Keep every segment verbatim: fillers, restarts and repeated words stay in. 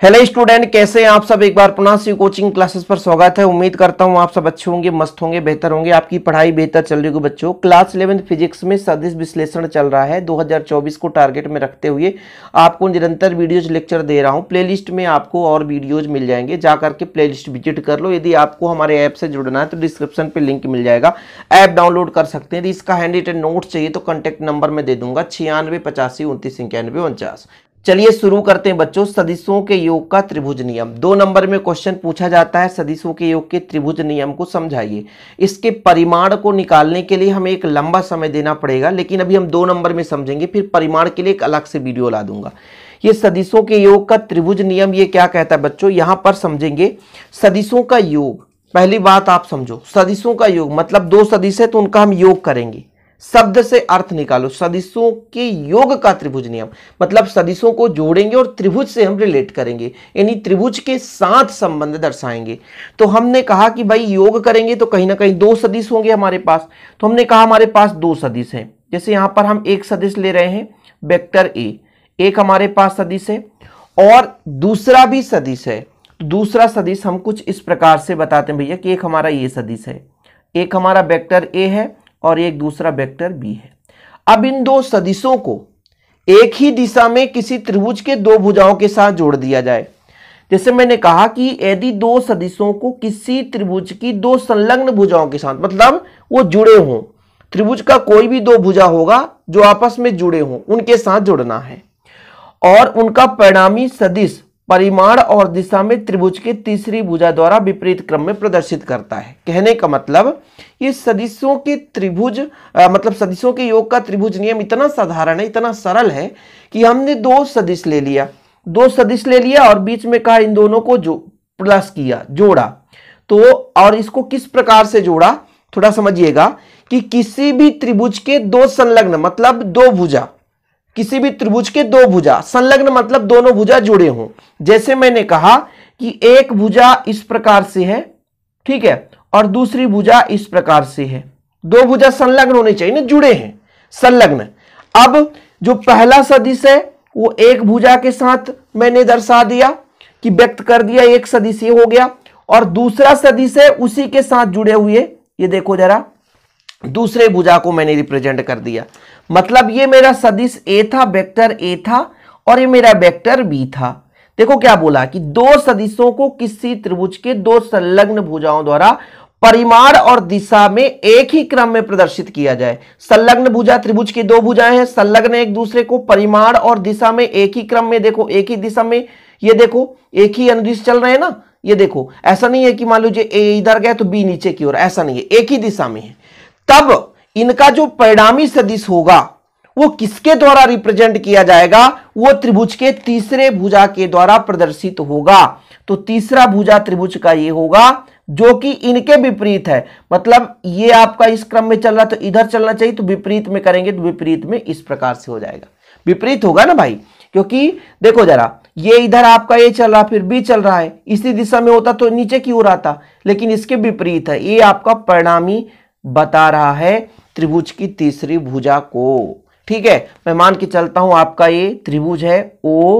Hello student, कैसे हैं आप सब। एक बार पुनः से कोचिंग क्लासेस पर स्वागत है। उम्मीद करता हूं आप सब अच्छे होंगे, मस्त होंगे, बेहतर होंगे, आपकी पढ़ाई बेहतर चल रही होगी। बच्चों, क्लास इलेवेंथ फिजिक्स में सदिश विश्लेषण चल रहा है। दो हज़ार चौबीस को टारगेट में रखते हुए आपको निरंतर वीडियोज लेक्चर दे रहा हूं। प्लेलिस्ट में आपको और वीडियोज मिल जाएंगे, जा करके प्लेलिस्ट विजिट कर लो। यदि आपको हमारे ऐप से जुड़ना है तो डिस्क्रिप्शन पे लिंक मिल जाएगा, ऐप डाउनलोड कर सकते हैं। यदि इसका हैंड रिटन नोट चाहिए तो कॉन्टैक्ट नंबर में दे दूंगा, छियानवे पचासी उनतीस इक्यानवे उनचास। चलिए शुरू करते हैं बच्चों। सदिशों के योग का त्रिभुज नियम। दो नंबर में क्वेश्चन पूछा जाता है, सदिशों के योग के त्रिभुज नियम को समझाइए। इसके परिमाण को निकालने के लिए हमें एक लंबा समय देना पड़ेगा, लेकिन अभी हम दो नंबर में समझेंगे, फिर परिमाण के लिए एक अलग से वीडियो ला दूंगा। ये सदिशों के योग का त्रिभुज नियम ये क्या कहता है बच्चों, यहां पर समझेंगे। सदिशों का योग, पहली बात आप समझो, सदिशों का योग मतलब दो सदिश है तो उनका हम योग करेंगे। शब्द से अर्थ निकालो, सदिशों के योग का त्रिभुज नियम मतलब सदिशों को जोड़ेंगे और त्रिभुज से हम रिलेट करेंगे, यानी त्रिभुज के साथ संबंध दर्शाएंगे। तो हमने कहा कि भाई योग करेंगे तो कहीं ना कहीं दो सदिश होंगे हमारे पास। तो हमने कहा हमारे पास दो सदिश हैं। जैसे यहां पर हम एक सदिश ले रहे हैं, वेक्टर ए, एक हमारे पास सदिश है और दूसरा भी सदिश है। तो दूसरा सदिश हम कुछ इस प्रकार से बताते हैं भैया कि एक हमारा ये सदिश है, एक हमारा वेक्टर ए है और एक दूसरा वेक्टर बी है। अब इन दो सदिशों को एक ही दिशा में किसी त्रिभुज के दो भुजाओं के साथ जोड़ दिया जाए। जैसे मैंने कहा कि यदि दो सदिशों को किसी त्रिभुज की दो संलग्न भुजाओं के साथ, मतलब वो जुड़े हों, त्रिभुज का कोई भी दो भुजा होगा जो आपस में जुड़े हों, उनके साथ जोड़ना है और उनका परिणामी सदिश परिमाण और दिशा में त्रिभुज के तीसरी भुजा द्वारा विपरीत क्रम में प्रदर्शित करता है। कहने का मतलब ये सदिशों के त्रिभुज आ, मतलब सदिशों के योग का त्रिभुज नियम इतना साधारण है, इतना सरल है कि हमने दो सदिश ले लिया, दो सदिश ले लिया और बीच में कहा इन दोनों को जो प्लस किया, जोड़ा। तो और इसको किस प्रकार से जोड़ा, थोड़ा समझिएगा कि किसी भी त्रिभुज के दो संलग्न मतलब दो भुजा, किसी भी त्रिभुज के दो भुजा, संलग्न मतलब दोनों भुजा जुड़े हों। जैसे मैंने कहा कि एक भुजा इस प्रकार से है, ठीक है, और दूसरी भुजा इस प्रकार से है। दो भुजा संलग्न होने चाहिए ना, जुड़े हैं, संलग्न। अब जो पहला सदिश है वो एक भुजा के साथ मैंने दर्शा दिया कि व्यक्त कर दिया, एक सदिश ये हो गया। और दूसरा सदिश है उसी के साथ जुड़े हुए, ये देखो जरा, दूसरे भुजा को मैंने रिप्रेजेंट कर दिया। मतलब ये मेरा सदिश ए था, वेक्टर ए था, और ये मेरा वेक्टर बी था। देखो क्या बोला कि दो सदिशों को किसी त्रिभुज के दो संलग्न भुजाओं द्वारा परिमाण और दिशा में एक ही क्रम में प्रदर्शित किया जाए। संलग्न भुजा, त्रिभुज की दो भुजाएं हैं, संलग्न एक दूसरे को, परिमाण और दिशा में एक ही क्रम में, देखो एक ही दिशा में, ये देखो एक ही अनुदिश चल रहे हैं ना। ये देखो ऐसा नहीं है कि मान लीजिए ए इधर गया तो बी नीचे की ओर, ऐसा नहीं है, एक ही दिशा में है। तब इनका जो परिणामी सदिश होगा वो किसके द्वारा रिप्रेजेंट किया जाएगा, वो त्रिभुज के तीसरे भुजा के द्वारा प्रदर्शित होगा। तो तीसरा भुजा त्रिभुज का ये होगा जो कि इनके विपरीत है। मतलब ये आपका इस क्रम में चल रहा तो इधर चलना चाहिए, तो विपरीत में करेंगे तो विपरीत में इस प्रकार से हो जाएगा। विपरीत होगा ना भाई, क्योंकि देखो जरा, ये इधर आपका ये चल रहा फिर बी चल रहा है, इसी दिशा में होता तो नीचे की ओर आता, लेकिन इसके विपरीत है। ये आपका परिणामी बता रहा है त्रिभुज की तीसरी भुजा को। ठीक है, मैं मान के चलता हूं आपका ये त्रिभुज है ओ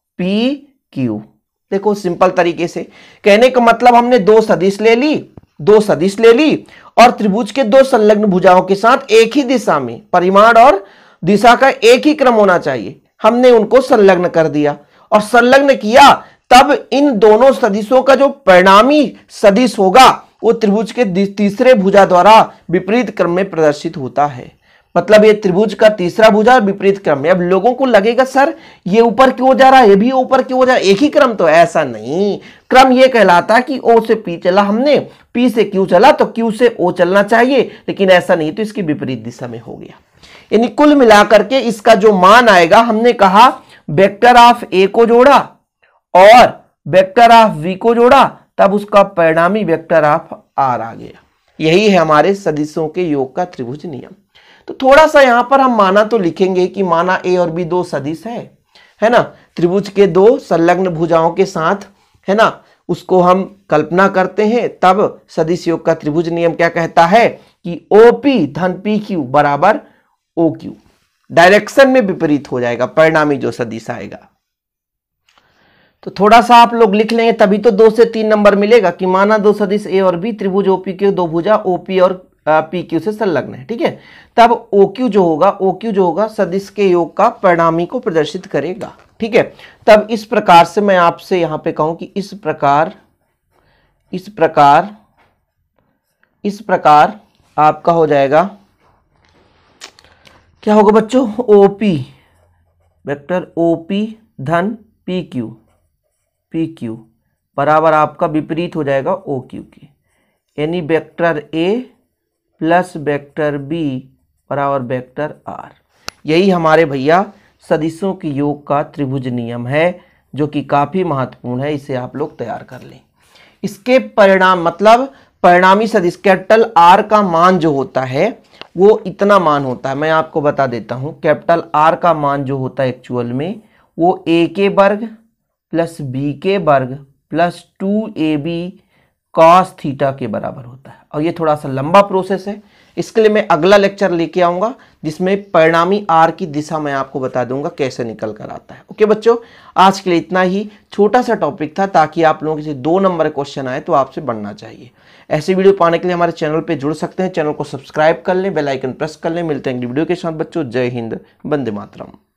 पी क्यू। देखो सिंपल तरीके से कहने का मतलब हमने दो सदिश ले ली, दो सदिश ले ली और त्रिभुज के दो संलग्न भुजाओं के साथ एक ही दिशा में, परिमाण और दिशा का एक ही क्रम होना चाहिए, हमने उनको संलग्न कर दिया। और संलग्न किया तब इन दोनों सदिशों का जो परिणामी सदिश होगा वो त्रिभुज के तीसरे भुजा द्वारा विपरीत क्रम में प्रदर्शित होता है। मतलब ये त्रिभुज का तीसरा भुजा विपरीत क्रम में। अब लोगों को लगेगा सर ये ऊपर क्यों जा रहा है, ये भी ऊपर क्यों जा रहा है, एक ही क्रम, तो ऐसा नहीं। क्रम ये कहलाता है कि ओ से पी चला हमने, पी से क्यू चला तो क्यू से ओ चलना चाहिए, लेकिन ऐसा नहीं, तो इसकी विपरीत दिशा में हो गया। यानी कुल मिलाकर के इसका जो मान आएगा, हमने कहा वेक्टर ऑफ ए को जोड़ा और वेक्टर ऑफ बी को जोड़ा, तब उसका परिणामी वेक्टर ऑफ आर आ गया। यही है हमारे सदिशों के योग का त्रिभुज नियम। तो थोड़ा सा यहां पर हम माना तो लिखेंगे कि माना ए और बी दो सदिश है, है ना, त्रिभुज के दो संलग्न भुजाओं के साथ, है ना, उसको हम कल्पना करते हैं। तब सदिश योग का त्रिभुज नियम क्या कहता है कि ओपी धन पी क्यू बराबर ओ क्यू, डायरेक्शन में विपरीत हो जाएगा परिणामी जो सदिश आएगा। तो थोड़ा सा आप लोग लिख लेंगे तभी तो दो से तीन नंबर मिलेगा कि माना दो सदिश ए और बी त्रिभुज ओपी के दो भुजा ओपी और पी क्यू से संलग्न है, ठीक है। तब ओ क्यू जो होगा ओ क्यू जो होगा सदिश के योग का परिणामी को प्रदर्शित करेगा, ठीक है। तब इस प्रकार से मैं आपसे यहां पे कहूं कि इस प्रकार इस प्रकार इस प्रकार आपका हो जाएगा, क्या होगा बच्चों, ओपी वेक्टर ओपी धन पी क्यू पी क्यू बराबर आपका विपरीत हो जाएगा ओ क्यू के, यानी vector A plus vector B बराबर वेक्टर आर। यही हमारे भैया सदिशों के योग का त्रिभुज नियम है, जो कि काफी महत्वपूर्ण है, इसे आप लोग तैयार कर लें। इसके परिणाम मतलब परिणामी सदिश कैपिटल आर का मान जो होता है वो इतना मान होता है, मैं आपको बता देता हूं। कैपिटल आर का मान जो होता है एक्चुअल में वो ए के वर्ग प्लस बी के वर्ग plus two A B cos theta के बराबर होता है। और ये थोड़ा सा लंबा प्रोसेस है, इसके लिए मैं अगला लेक्चर लेके आऊंगा जिसमें परिणामी आर की दिशा मैं आपको बता दूंगा कैसे निकल कर आता है। ओके बच्चों, आज के लिए इतना ही, छोटा सा टॉपिक था ताकि आप लोगों के से दो नंबर क्वेश्चन आए तो आपसे बढ़ना चाहिए। ऐसे वीडियो पाने के लिए हमारे चैनल पे जुड़ सकते हैं, चैनल को सब्सक्राइब कर लें, बेल आइकन प्रेस कर लें। मिलते हैं वीडियो के साथ बच्चों, जय हिंद, वंदे मातरम।